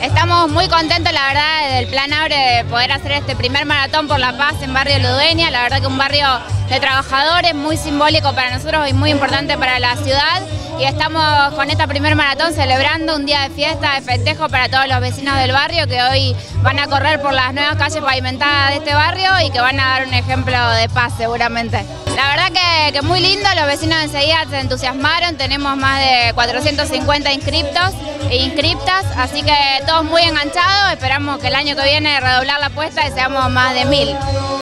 Estamos muy contentos, la verdad, del Plan Abre de poder hacer este primer maratón por la paz en Barrio Ludueña. La verdad que un barrio de trabajadores muy simbólico para nosotros y muy importante para la ciudad. Y estamos con esta primer maratón celebrando un día de fiesta, de festejo para todos los vecinos del barrio que hoy van a correr por las nuevas calles pavimentadas de este barrio y que van a dar un ejemplo de paz seguramente. La verdad que muy lindo, los vecinos enseguida se entusiasmaron, tenemos más de 450 inscriptos e inscriptas, así que todos muy enganchados, esperamos que el año que viene redoblar la apuesta y seamos más de 1000.